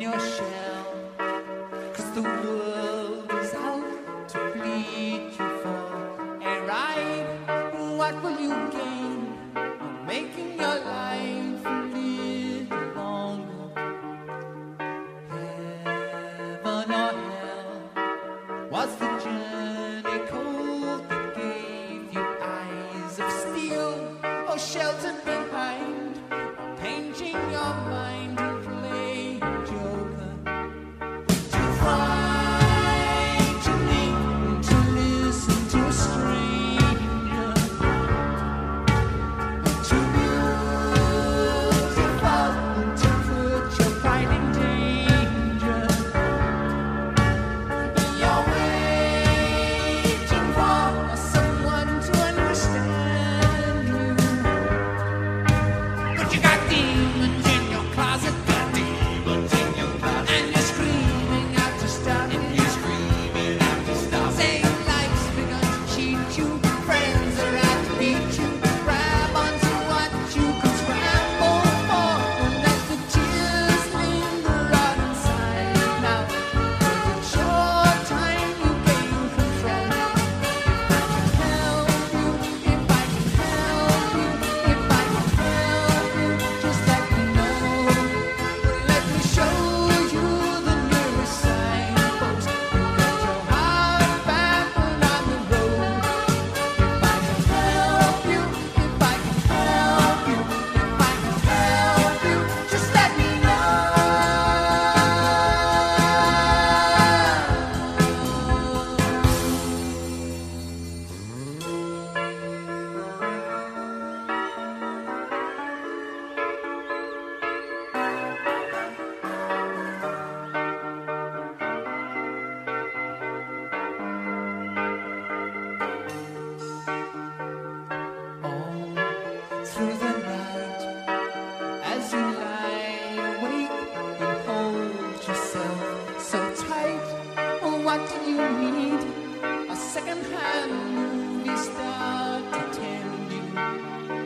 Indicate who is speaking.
Speaker 1: your shell, 'cause the world is out to bleed you for a ride. What will you gain on making your life a little longer? Heaven or hell? Was the journey cold that gave you eyes of steel, or sheltered behind a painting your mind to play joker? Too frightening to listen to a stranger, too beautiful to put your pride in danger. You're waiting for someone to understand you, but you got demons in your closet, got demons in your closet, and you're screaming out to stop, saying life's begun to cheat you, friends are out to beat you, grab onto what you can scramble for, don't let the tears linger on inside now, 'cause it's your time you gain control. If I can help you, if I can help you, just let me know. Let me show you the nearest signpost. Get your heart back on the road. If I can help you, if I can help you, if I can help you, just let me know. All through the night, as you lie awake, you hold yourself so tight. Oh, what do you need? A second-hand movie star to tend you.